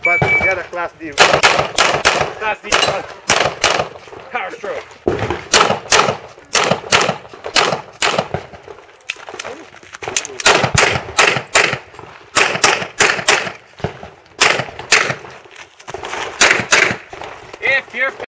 but the other Class D. Class D power stroke. If you're